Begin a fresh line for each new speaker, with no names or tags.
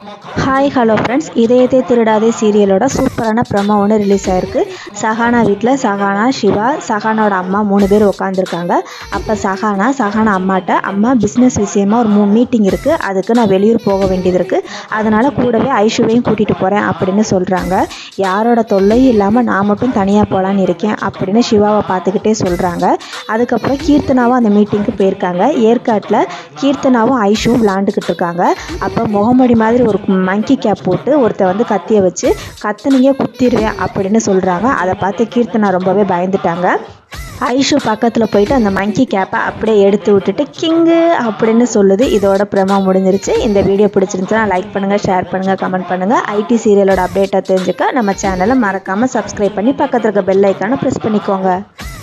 Hi hello friends, இதயத்தை திருடாதே சீரியலோட சூப்பரான ப்ரமோ ஒன்று ரிலீஸ் ஆகிருக்கு. சஹானா வீட்டில் சஹானா, சிவா, சஹானோட அம்மா 3 பேர் உட்காந்துருக்காங்க. அப்போ சஹானா அம்மாட்ட, அம்மா பிஸ்னஸ் விஷயமா ஒரு மீட்டிங் இருக்குது, அதுக்கு நான் வெளியூர் போக வேண்டியது இருக்குது, அதனால் கூடவே ஐஷுவையும் கூட்டிகிட்டு போகிறேன் அப்படின்னு சொல்கிறாங்க. யாரோட தொல்லையும் இல்லாமல் நான் மட்டும் தனியாக போகலான்னு இருக்கேன் அப்படின்னு சிவாவை பார்த்துக்கிட்டே சொல்கிறாங்க. அதுக்கப்புறம் கீர்த்தனாவும் அந்த மீட்டிங்க்கு போயிருக்காங்க. ஏற்காட்டில் கீர்த்தனாவும் ஐஷுவும் விளாண்டுக்கிட்டு இருக்காங்க. அப்போ முகமடி மாதிரி ஒரு மங்கி கேப் போட்டு ஒருத்தர் கத்தியை வச்சு கத்துனீங்க குத்திடுவேன் அப்படின்னு சொல்கிறாங்க. அதை பார்த்து கீர்த்தனா ரொம்பவே பயந்துட்டாங்க. ஐஷு பக்கத்தில் போயிட்டு அந்த மங்கி கேப்பை அப்படியே எடுத்து விட்டுட்டு கிங்கு அப்படின்னு சொல்லுது. இதோட ப்ரமோ முடிஞ்சிருச்சு. இந்த வீடியோ பிடிச்சிருந்துச்சுன்னா லைக் பண்ணுங்கள், ஷேர் பண்ணுங்கள், கமெண்ட் பண்ணுங்கள். ஐடி சீரியலோட அப்டேட்டை தெரிஞ்சுக்க நம்ம சேனலை மறக்காமல் சப்ஸ்கிரைப் பண்ணி பக்கத்தில் இருக்க பெல் ஐக்கானை ப்ரெஸ் பண்ணிக்கோங்க.